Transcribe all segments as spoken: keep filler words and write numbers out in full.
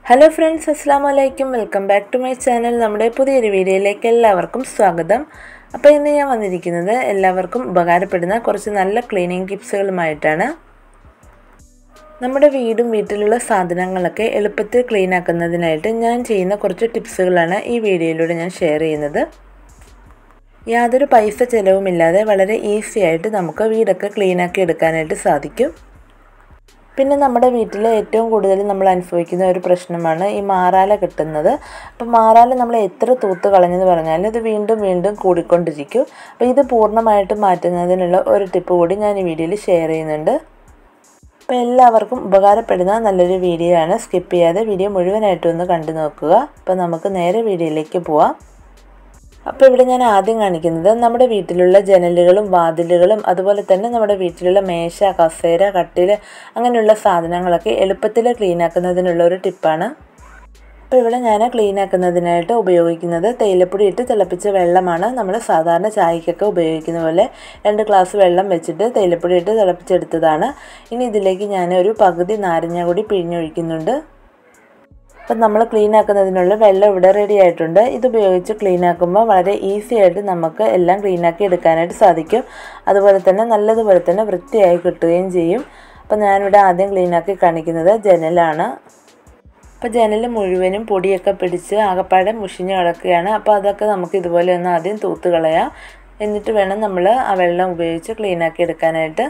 Hello friends, അസ്സലാമു അലൈക്കും. Welcome back to my channel. നമ്മുടെ പുതിയൊരു വീഡിയോയിലേക്ക് എല്ലാവർക്കും സ്വാഗതം. അപ്പോൾ ഇന്ന് ഞാൻ വന്നിരിക്കുന്നത് എല്ലാവർക്കും ഉപകാരപ്പെടുന്ന കുറച്ച് നല്ല ക്ലീനിങ് ടിപ്സുകളുമായിട്ടാണ്. നമ്മുടെ വീടും വീട്ടിലുള്ള സാധനങ്ങളൊക്കെ എളുപ്പത്തിൽ ക്ലീൻ ആക്കുന്നതിനായിട്ട് ഞാൻ ചെയ്യുന്ന കുറച്ച് ടിപ്സുകളാണ് ഈ വീഡിയോയിലൂടെ ഞാൻ ഷെയർ ചെയ്യുന്നത്. യാതൊരു പൈസ ചിലവുമില്ലാതെ വളരെ ഈസി ആയിട്ട് നമുക്ക് വീടൊക്കെ ക്ലീൻ ആക്കി എടുക്കാനായിട്ട് സാധിക്കും. പിന്നെ നമ്മുടെ വീട്ടിൽ ഏറ്റവും കൂടുതൽ നമ്മൾ അനുഭവിക്കുന്ന ഒരു പ്രശ്നമാണ് ഈ മാറാല കിട്ടുന്നത്. അപ്പോൾ മാറാല നമ്മൾ എത്ര തൂത്ത് കളഞ്ഞെന്ന് പറഞ്ഞാലും ഇത് വീണ്ടും വീണ്ടും കൂടിക്കൊണ്ടിരിക്കും. അപ്പോൾ ഇത് പൂർണ്ണമായിട്ടും മാറ്റുന്നതിനുള്ള ഒരു ടിപ്പ് കൂടി ഞാൻ ഈ വീഡിയോയിൽ ഷെയർ ചെയ്യുന്നുണ്ട്. അപ്പോൾ എല്ലാവർക്കും ഉപകാരപ്പെടുന്ന നല്ലൊരു വീഡിയോ ആണ്. സ്കിപ്പ് ചെയ്യാതെ വീഡിയോ മുഴുവനായിട്ടും ഒന്ന് കണ്ടു നോക്കുക. അപ്പോൾ നമുക്ക് നേരെ വീഡിയോയിലേക്ക് പോവാം. അപ്പോൾ ഇവിടെ ഞാൻ ആദ്യം കാണിക്കുന്നത് നമ്മുടെ വീട്ടിലുള്ള ജനലുകളും വാതിലുകളും അതുപോലെ തന്നെ നമ്മുടെ വീട്ടിലുള്ള മേശ, കസേര, കട്ടിൽ അങ്ങനെയുള്ള സാധനങ്ങളൊക്കെ എളുപ്പത്തിൽ ക്ലീൻ ആക്കുന്നതിനുള്ള ഒരു ടിപ്പാണ്. അപ്പോൾ ഇവിടെ ഞാൻ ക്ലീൻ ആക്കുന്നതിനായിട്ട് ഉപയോഗിക്കുന്നത് തേയിലപ്പൊടി ഇട്ട് തിളപ്പിച്ച വെള്ളമാണ്. നമ്മൾ സാധാരണ ചായക്കൊക്കെ ഉപയോഗിക്കുന്ന പോലെ രണ്ട് ഗ്ലാസ് വെള്ളം വെച്ചിട്ട് തേയിലപ്പൊടി ഇട്ട് തിളപ്പിച്ചെടുത്തതാണ്. ഇനി ഇതിലേക്ക് ഞാൻ ഒരു പകുതി നാരങ്ങ കൂടി പിഴിഞ്ഞൊഴിക്കുന്നുണ്ട്. അപ്പം നമ്മൾ ക്ലീൻ ആക്കുന്നതിനുള്ള വെള്ളം ഇവിടെ റെഡി ആയിട്ടുണ്ട്. ഇതുപയോഗിച്ച് ക്ലീൻ ആക്കുമ്പോൾ വളരെ ഈസി ആയിട്ട് നമുക്ക് എല്ലാം ക്ലീൻ ആക്കി എടുക്കാനായിട്ട് സാധിക്കും. അതുപോലെ തന്നെ നല്ലതുപോലെ തന്നെ വൃത്തിയായി കിട്ടുകയും ചെയ്യും. അപ്പം ഞാനിവിടെ ആദ്യം ക്ലീൻ ആക്കി കാണിക്കുന്നത് ജനലാണ്. അപ്പോൾ ജനൽ മുഴുവനും പൊടിയൊക്കെ പിടിച്ച് ആകപ്പാടെ മുഷിഞ്ഞ് കിടക്കുകയാണ്. അപ്പോൾ അതൊക്കെ നമുക്ക് ഇതുപോലെ ഒന്ന് ആദ്യം തൂത്ത് കളയാം. എന്നിട്ട് വേണം നമ്മൾ ആ വെള്ളം ഉപയോഗിച്ച് ക്ലീൻ ആക്കി എടുക്കാനായിട്ട്.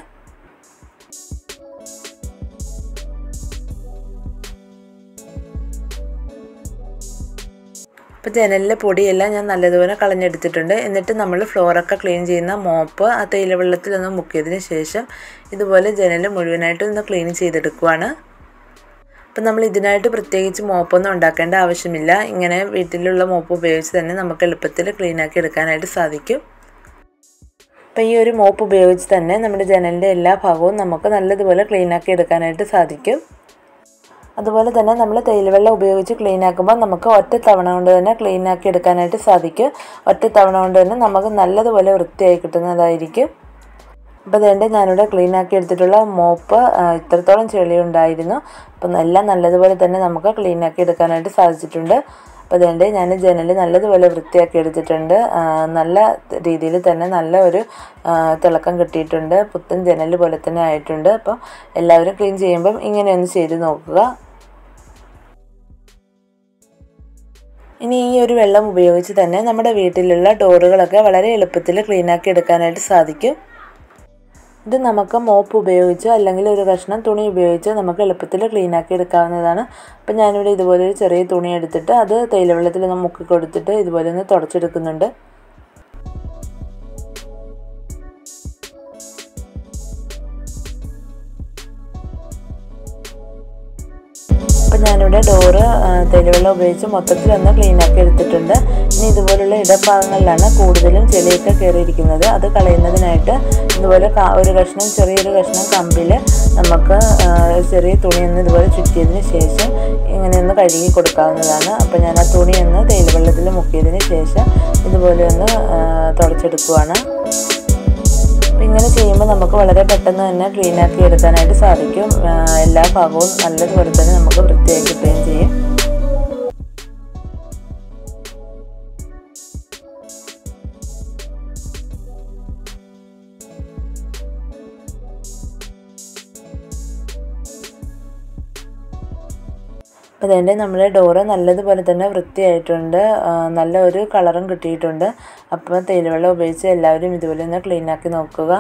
അപ്പോൾ ജനലിലെ പൊടിയെല്ലാം ഞാൻ നല്ലതുപോലെ കളഞ്ഞെടുത്തിട്ടുണ്ട്. എന്നിട്ട് നമ്മൾ ഫ്ലോറൊക്കെ ക്ലീൻ ചെയ്യുന്ന മോപ്പ് ആ തേയില വെള്ളത്തിലൊന്ന് മുക്കിയതിന് ശേഷം ഇതുപോലെ ജനൽ മുഴുവനായിട്ട് ഒന്ന് ക്ലീൻ ചെയ്തെടുക്കുവാണ്. അപ്പം നമ്മൾ ഇതിനായിട്ട് പ്രത്യേകിച്ച് മോപ്പൊന്നും ഉണ്ടാക്കേണ്ട ആവശ്യമില്ല. ഇങ്ങനെ വീട്ടിലുള്ള മോപ്പ് ഉപയോഗിച്ച് തന്നെ നമുക്ക് എളുപ്പത്തിൽ ക്ലീൻ ആക്കി എടുക്കാനായിട്ട് സാധിക്കും. അപ്പോൾ ഈ ഒരു മോപ്പ് ഉപയോഗിച്ച് തന്നെ നമ്മുടെ ജനലിൻ്റെ എല്ലാ ഭാഗവും നമുക്ക് നല്ലതുപോലെ ക്ലീൻ ആക്കി എടുക്കാനായിട്ട് സാധിക്കും. അതുപോലെ തന്നെ നമ്മൾ തേയിലവെള്ളം ഉപയോഗിച്ച് ക്ലീൻ ആക്കുമ്പോൾ നമുക്ക് ഒറ്റ തവണ കൊണ്ട് തന്നെ ക്ലീൻ ആക്കി എടുക്കാനായിട്ട് സാധിക്കും. ഒറ്റ തവണ കൊണ്ട് തന്നെ നമുക്ക് നല്ലതുപോലെ വൃത്തിയായി കിട്ടുന്നതായിരിക്കും. അപ്പോൾ അതുകൊണ്ട് ഞാനിവിടെ ക്ലീൻ ആക്കി എടുത്തിട്ടുള്ള മോപ്പ് ഇത്രത്തോളം ചെളി ഉണ്ടായിരുന്നു. അപ്പം എല്ലാം നല്ലതുപോലെ തന്നെ നമുക്ക് ക്ലീൻ ആക്കി എടുക്കാനായിട്ട് സാധിച്ചിട്ടുണ്ട്. അപ്പോൾ അതുകൊണ്ട് ഞാൻ ജനൽ നല്ലതുപോലെ വൃത്തിയാക്കി എടുത്തിട്ടുണ്ട്. നല്ല രീതിയിൽ തന്നെ നല്ല ഒരു തിളക്കം കിട്ടിയിട്ടുണ്ട്. പുത്തൻ ജനൽ പോലെ തന്നെ ആയിട്ടുണ്ട്. അപ്പോൾ എല്ലാവരും ക്ലീൻ ചെയ്യുമ്പം ഇങ്ങനെയൊന്ന് ചെയ്ത് നോക്കുക. ഇനി ഈ ഒരു വെള്ളം ഉപയോഗിച്ച് തന്നെ നമ്മുടെ വീട്ടിലുള്ള ഡോറുകളൊക്കെ വളരെ എളുപ്പത്തിൽ ക്ലീൻ ആക്കി എടുക്കാനായിട്ട് സാധിക്കും. ഇത് നമുക്ക് മോപ്പ് ഉപയോഗിച്ചോ അല്ലെങ്കിൽ ഒരു കഷ്ണം തുണി ഉപയോഗിച്ചോ നമുക്ക് എളുപ്പത്തിൽ ക്ലീൻ ആക്കി എടുക്കാവുന്നതാണ്. അപ്പം ഞാനിവിടെ ഇതുപോലെ ഒരു ചെറിയ തുണി എടുത്തിട്ട് അത് തേയില വെള്ളത്തിൽ ഒന്ന് മുക്കി കൊടുത്തിട്ട് ഇതുപോലെ ഒന്ന് തുടച്ചെടുക്കുന്നുണ്ട്. അപ്പം ഞാനിവിടെ ഡോറ് തേയിലവെള്ളം ഉപയോഗിച്ച് മൊത്തത്തിൽ ഒന്ന് ക്ലീൻ ആക്കി എടുത്തിട്ടുണ്ട്. ഇനി ഇതുപോലുള്ള ഇടഭാഗങ്ങളിലാണ് കൂടുതലും ചെളിയൊക്കെ കയറിയിരിക്കുന്നത്. അത് കളയുന്നതിനായിട്ട് ഇതുപോലെ ഒരു കഷ്ണം ചെറിയൊരു കഷ്ണം കമ്പിൽ നമുക്ക് ചെറിയ തുണിയൊന്ന് ഇതുപോലെ ചുറ്റിയതിന് ശേഷം ഇങ്ങനെയൊന്ന് കഴുകി കൊടുക്കാവുന്നതാണ്. അപ്പോൾ ഞാൻ ആ തുണിയൊന്ന് തേയിലവെള്ളത്തിൽ മുക്കിയതിന് ശേഷം ഇതുപോലെ ഒന്ന് തുടച്ചെടുക്കുവാണ്. അപ്പം ഇങ്ങനെ ചെയ്യുമ്പോൾ നമുക്ക് വളരെ പെട്ടെന്ന് തന്നെ ക്ലീൻ ആക്കി എടുക്കാനായിട്ട് സാധിക്കും. എല്ലാ ഭാഗവും നല്ലതുപോലെ തന്നെ നമുക്ക് വൃത്തിയായി കിട്ടുകയും ചെയ്യും. അപ്പോൾ അതുകൊണ്ട് നമ്മുടെ ഡോറ് നല്ലതുപോലെ തന്നെ വൃത്തിയായിട്ടുണ്ട്. നല്ല ഒരു കളറും കിട്ടിയിട്ടുണ്ട്. അപ്പോൾ തേയിലവെള്ളം ഉപയോഗിച്ച് എല്ലാവരും ഇതുപോലെ ഒന്ന് ക്ലീൻ ആക്കി നോക്കുക.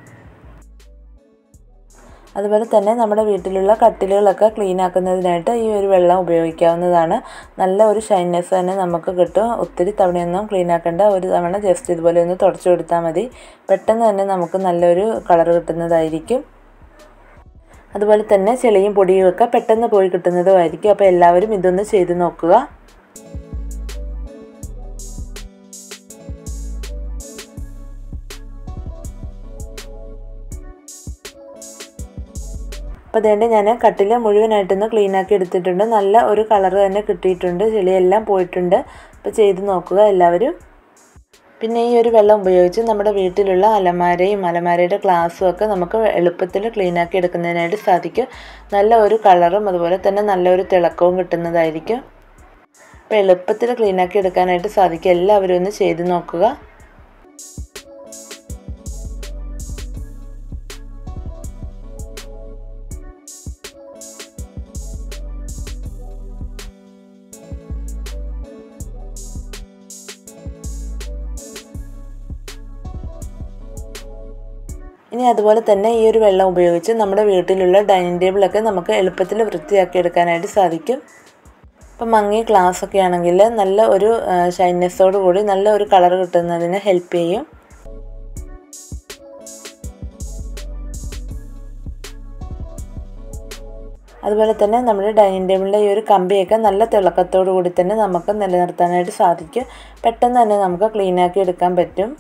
അതുപോലെ തന്നെ നമ്മുടെ വീട്ടിലുള്ള കട്ടിലുകളൊക്കെ ക്ലീൻ ആക്കുന്നതിനായിട്ട് ഈ ഒരു വെള്ളം ഉപയോഗിക്കാവുന്നതാണ്. നല്ല ഒരു ഷൈൻനെസ് തന്നെ നമുക്ക് കിട്ടും. ഒത്തിരി തവണയൊന്നും ക്ലീൻ ആക്കേണ്ട, ഒരു തവണ ജസ്റ്റ് ഇതുപോലെ ഒന്ന് തുടച്ചു കൊടുത്താൽ മതി. പെട്ടെന്ന് തന്നെ നമുക്ക് നല്ലൊരു കളർ കിട്ടുന്നതായിരിക്കും. അതുപോലെ തന്നെ ചെളിയും പൊടിയും ഒക്കെ പെട്ടെന്ന് പോയി കിട്ടുന്നതുമായിരിക്കും. അപ്പോൾ എല്ലാവരും ഇതൊന്ന് ചെയ്ത് നോക്കുക. അപ്പോൾ അതുകൊണ്ട് ഞാൻ കട്ടിൽ മുഴുവനായിട്ടൊന്ന് ക്ലീൻ ആക്കി എടുത്തിട്ടുണ്ട്. നല്ല ഒരു കളർ തന്നെ കിട്ടിയിട്ടുണ്ട്. ചെളിയെല്ലാം പോയിട്ടുണ്ട്. അപ്പോൾ ചെയ്ത് നോക്കുക എല്ലാവരും. പിന്നെ ഈ ഒരു വെള്ളം ഉപയോഗിച്ച് നമ്മുടെ വീട്ടിലുള്ള അലമാരയും അലമാരയുടെ ഗ്ലാസ്സും ഒക്കെ നമുക്ക് എളുപ്പത്തിൽ ക്ലീനാക്കി എടുക്കുന്നതിനായിട്ട് സാധിക്കും. നല്ല ഒരു കളറും അതുപോലെ തന്നെ നല്ലൊരു തിളക്കവും കിട്ടുന്നതായിരിക്കും. അപ്പോൾ എളുപ്പത്തിൽ ക്ലീനാക്കി എടുക്കാനായിട്ട് സാധിക്കും. എല്ലാവരും ഒന്ന് ചെയ്ത് നോക്കുക. ഇനി അതുപോലെ തന്നെ ഈ ഒരു വെള്ളം ഉപയോഗിച്ച് നമ്മുടെ വീട്ടിലുള്ള ഡൈനിങ് ടേബിളൊക്കെ നമുക്ക് എളുപ്പത്തിൽ വൃത്തിയാക്കി എടുക്കാനായിട്ട് സാധിക്കും. ഇപ്പം മങ്ങിയ ഗ്ലാസ് ഒക്കെ ആണെങ്കിൽ നല്ല ഒരു ഷൈനസ്സോട് കൂടി നല്ല ഒരു കളർ കിട്ടുന്നതിന് ഹെൽപ്പ് ചെയ്യും. അതുപോലെ തന്നെ നമ്മുടെ ഡൈനിങ് ടേബിളിൻ്റെ ഈ ഒരു കമ്പിയൊക്കെ നല്ല തിളക്കത്തോടു കൂടി തന്നെ നമുക്ക് നിലനിർത്താനായിട്ട് സാധിക്കും. പെട്ടെന്ന് തന്നെ നമുക്ക് ക്ലീനാക്കി എടുക്കാൻ പറ്റും.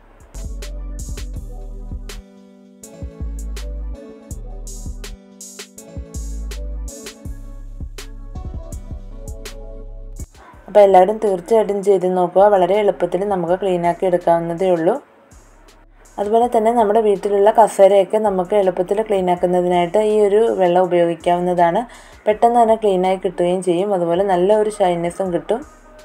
അപ്പോൾ എല്ലാവരും തീർച്ചയായിട്ടും ചെയ്ത് നോക്കുക. വളരെ എളുപ്പത്തിൽ നമുക്ക് ക്ലീനാക്കി എടുക്കാവുന്നതേ ഉള്ളൂ. അതുപോലെ തന്നെ നമ്മുടെ വീട്ടിലുള്ള കസേരയൊക്കെ നമുക്ക് എളുപ്പത്തിൽ ക്ലീനാക്കുന്നതിനായിട്ട് ഈ ഒരു വെള്ളം ഉപയോഗിക്കാവുന്നതാണ്. പെട്ടെന്ന് തന്നെ ക്ലീനായി കിട്ടുകയും ചെയ്യും. അതുപോലെ നല്ല ഒരു ഷൈനസ്സും കിട്ടും.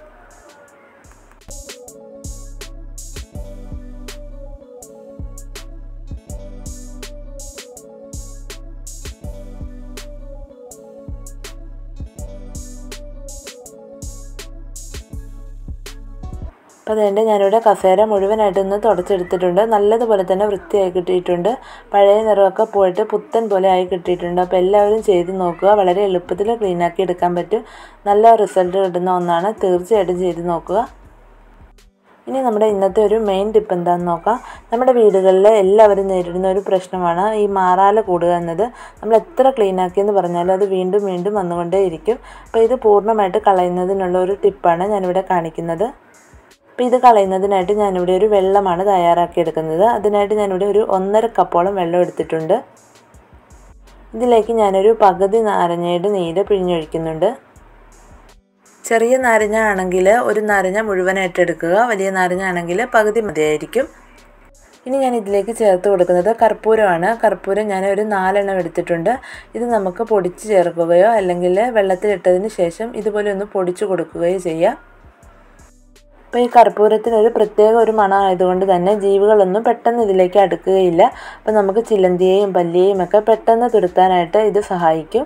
അപ്പോൾ അതുകൊണ്ട് ഞാനിവിടെ കസേര മുഴുവനായിട്ടൊന്ന് തുടച്ചെടുത്തിട്ടുണ്ട്. നല്ലതുപോലെ തന്നെ വൃത്തിയായി കിട്ടിയിട്ടുണ്ട്. പഴയ നിറമൊക്കെ പോയിട്ട് പുത്തൻ പോലെ ആയി കിട്ടിയിട്ടുണ്ട്. അപ്പോൾ എല്ലാവരും ചെയ്ത് നോക്കുക. വളരെ എളുപ്പത്തിൽ ക്ലീനാക്കി എടുക്കാൻ പറ്റും. നല്ല റിസൾട്ട് കിട്ടുന്ന ഒന്നാണ്. തീർച്ചയായിട്ടും ചെയ്ത് നോക്കുക. ഇനി നമ്മുടെ ഇന്നത്തെ ഒരു മെയിൻ ടിപ്പ് എന്താണെന്ന് നോക്കാം. നമ്മുടെ വീടുകളിൽ എല്ലാവരും നേരിടുന്ന ഒരു പ്രശ്നമാണ് ഈ മാറാല കൂടുക എന്നത്. നമ്മൾ എത്ര ക്ലീനാക്കിയെന്ന് പറഞ്ഞാലും അത് വീണ്ടും വീണ്ടും വന്നുകൊണ്ടേയിരിക്കും. അപ്പോൾ ഇത് പൂർണ്ണമായിട്ട് കളയുന്നതിനുള്ള ഒരു ടിപ്പാണ് ഞാനിവിടെ കാണിക്കുന്നത്. അപ്പോൾ ഇത് കളയുന്നതിനായിട്ട് ഞാനിവിടെ ഒരു വെള്ളമാണ് തയ്യാറാക്കിയെടുക്കുന്നത്. അതിനായിട്ട് ഞാനിവിടെ ഒരു ഒന്നര കപ്പോളം വെള്ളം എടുത്തിട്ടുണ്ട്. ഇതിലേക്ക് ഞാനൊരു പകുതി നാരങ്ങയുടെ നീര് പിഴിഞ്ഞൊഴിക്കുന്നുണ്ട്. ചെറിയ നാരങ്ങ ആണെങ്കിൽ ഒരു നാരങ്ങ മുഴുവനായിട്ട് എടുക്കുക. വലിയ നാരങ്ങ ആണെങ്കിൽ പകുതി മതിയായിരിക്കും. ഇനി ഞാൻ ഇതിലേക്ക് ചേർത്ത് കൊടുക്കുന്നത് കർപ്പൂരമാണ്. കർപ്പൂരം ഞാൻ ഒരു നാലെണ്ണം എടുത്തിട്ടുണ്ട്. ഇത് നമുക്ക് പൊടിച്ച് ചേർക്കുകയോ അല്ലെങ്കിൽ വെള്ളത്തിലിട്ടതിന് ശേഷം ഇതുപോലെ ഒന്ന് പൊടിച്ച് കൊടുക്കുകയോ ചെയ്യാം. അപ്പോൾ ഈ കർപ്പൂരത്തിനൊരു പ്രത്യേക ഒരു മണം ആയതുകൊണ്ട് തന്നെ ജീവികളൊന്നും പെട്ടെന്ന് ഇതിലേക്ക് അടുക്കുകയില്ല. അപ്പോൾ നമുക്ക് ചിലന്തിയെയും പല്ലിയെയും ഒക്കെ പെട്ടെന്ന് തുരത്താനായിട്ട് ഇത് സഹായിക്കും.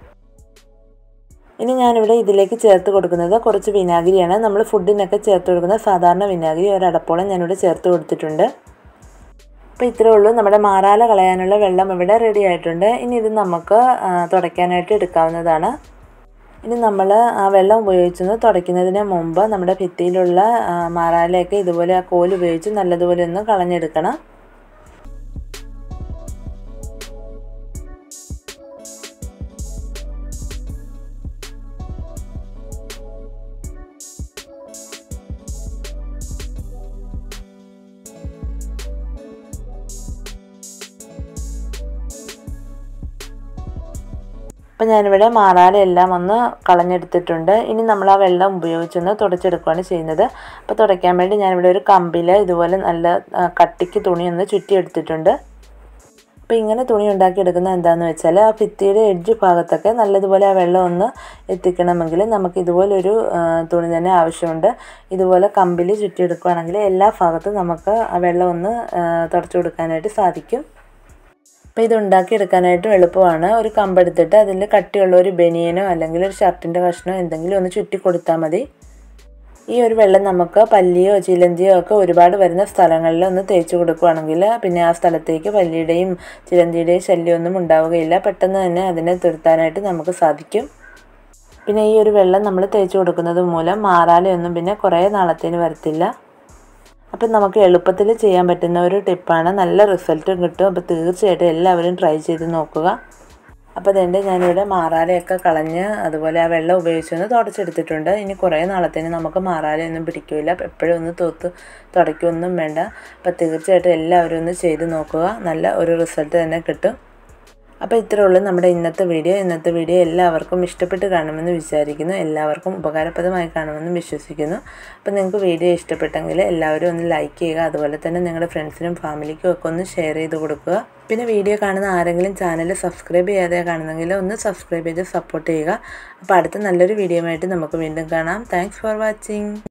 ഇനി ഞാനിവിടെ ഇതിലേക്ക് ചേർത്ത് കൊടുക്കുന്നത് കുറച്ച് വിനാഗിരിയാണ്. നമ്മൾ ഫുഡിനൊക്കെ ചേർത്ത് കൊടുക്കുന്ന സാധാരണ വിനാഗിരി ഒരടപ്പോളം ഞാനിവിടെ ചേർത്ത് കൊടുത്തിട്ടുണ്ട്. അപ്പോൾ ഇത്രയേ ഉള്ളൂ. നമ്മുടെ മാറാല കളയാനുള്ള വെള്ളം ഇവിടെ റെഡി ആയിട്ടുണ്ട്. ഇനി ഇത് നമുക്ക് തുടയ്ക്കാനായിട്ട് എടുക്കാവുന്നതാണ്. ഇനി നമ്മൾ ആ വെള്ളം ഉപയോഗിച്ചൊന്ന് തുടയ്ക്കുന്നതിന് മുമ്പ് നമ്മുടെ ഭിത്തിയിലുള്ള മാറാലയൊക്കെ ഇതുപോലെ ആ കോല് ഉപയോഗിച്ച് നല്ലതുപോലെ ഒന്ന് കളഞ്ഞെടുക്കണം. അപ്പോൾ ഞാനിവിടെ മാറാല എല്ലാം ഒന്ന് കളഞ്ഞെടുത്തിട്ടുണ്ട്. ഇനി നമ്മൾ ആ വെള്ളം ഉപയോഗിച്ചൊന്ന് തുടച്ചെടുക്കുകയാണ് ചെയ്യുന്നത്. അപ്പോൾ തുടയ്ക്കാൻ വേണ്ടി ഞാനിവിടെ ഒരു കമ്പിൽ ഇതുപോലെ നല്ല കട്ടിക്ക് തുണി ഒന്ന് ചുറ്റിയെടുത്തിട്ടുണ്ട്. അപ്പോൾ ഇങ്ങനെ തുണി ഉണ്ടാക്കിയെടുക്കുന്നത് എന്താണെന്ന് വെച്ചാൽ ആ ഭിത്തിയുടെ എഡ്ജ് ഭാഗത്തൊക്കെ നല്ലതുപോലെ ആ വെള്ളം ഒന്ന് എത്തിക്കണമെങ്കിൽ നമുക്ക് ഇതുപോലൊരു തുണി തന്നെ ആവശ്യമുണ്ട്. ഇതുപോലെ കമ്പിൽ ചുറ്റിയെടുക്കുകയാണെങ്കിൽ എല്ലാ ഭാഗത്തും നമുക്ക് ആ വെള്ളം ഒന്ന് തുടച്ചു കൊടുക്കാനായിട്ട് സാധിക്കും. അപ്പോൾ ഇത് ഉണ്ടാക്കിയെടുക്കാനായിട്ടും എളുപ്പമാണ്. ഒരു കമ്പെടുത്തിട്ട് അതിൽ കട്ടിയുള്ള ഒരു ബനിയനോ അല്ലെങ്കിൽ ഒരു ഷർട്ടിൻ്റെ കഷ്ണോ എന്തെങ്കിലും ഒന്ന് ചുറ്റി കൊടുത്താൽ മതി. ഈ ഒരു വെള്ളം നമുക്ക് പല്ലിയോ ചിലന്തിയോ ഒക്കെ ഒരുപാട് വരുന്ന സ്ഥലങ്ങളിൽ ഒന്ന് തേച്ച് കൊടുക്കുകയാണെങ്കിൽ പിന്നെ ആ സ്ഥലത്തേക്ക് പല്ലിയുടെയും ചിലന്തിയുടെയും ശല്യമൊന്നും ഉണ്ടാവുകയില്ല. പെട്ടെന്ന് തന്നെ അതിനെ തുരത്താനായിട്ട് നമുക്ക് സാധിക്കും. പിന്നെ ഈ ഒരു വെള്ളം നമ്മൾ തേച്ച് കൊടുക്കുന്നത് മൂലം മാറാലയൊന്നും പിന്നെ കുറേ നാളത്തേന് വരത്തില്ല. അപ്പം നമുക്ക് എളുപ്പത്തിൽ ചെയ്യാൻ പറ്റുന്ന ഒരു ടിപ്പാണ്. നല്ല റിസൾട്ടും കിട്ടും. അപ്പോൾ തീർച്ചയായിട്ടും എല്ലാവരും ട്രൈ ചെയ്ത് നോക്കുക. അപ്പോൾ അതുകൊണ്ട് ഞാനിവിടെ മാറാലയൊക്കെ കളഞ്ഞ് അതുപോലെ ആ വെള്ളം ഉപയോഗിച്ചൊന്ന് തുടച്ചെടുത്തിട്ടുണ്ട്. ഇനി കുറേ നാളത്തേന് നമുക്ക് മാറാലയൊന്നും പിടിക്കില്ല. എപ്പോഴും ഒന്ന് തൂത്ത് തുടയ്ക്കൊന്നും വേണ്ട. അപ്പോൾ തീർച്ചയായിട്ടും എല്ലാവരും ഒന്ന് ചെയ്ത് നോക്കുക. നല്ല ഒരു റിസൾട്ട് തന്നെ കിട്ടും. അപ്പോൾ ഇത്രയേ ഉള്ളൂ നമ്മുടെ ഇന്നത്തെ വീഡിയോ. ഇന്നത്തെ വീഡിയോ എല്ലാവർക്കും ഇഷ്ടപ്പെട്ട് കാണുമെന്ന് വിചാരിക്കുന്നു. എല്ലാവർക്കും ഉപകാരപ്രദമായി കാണുമെന്ന് വിശ്വസിക്കുന്നു. അപ്പോൾ നിങ്ങൾക്ക് വീഡിയോ ഇഷ്ടപ്പെട്ടെങ്കിൽ എല്ലാവരും ഒന്ന് ലൈക്ക് ചെയ്യുക. അതുപോലെ തന്നെ നിങ്ങളുടെ ഫ്രണ്ട്സിനും ഫാമിലിക്കും ഒക്കെ ഒന്ന് ഷെയർ ചെയ്ത് കൊടുക്കുക. പിന്നെ വീഡിയോ കാണുന്ന ആരെങ്കിലും ചാനൽ സബ്സ്ക്രൈബ് ചെയ്യാതെ കാണുന്നെങ്കിൽ ഒന്ന് സബ്സ്ക്രൈബ് ചെയ്ത് സപ്പോർട്ട് ചെയ്യുക. അപ്പോൾ അടുത്ത നല്ലൊരു വീഡിയോ ആയിട്ട് നമുക്ക് വീണ്ടും കാണാം. Thanks for watching.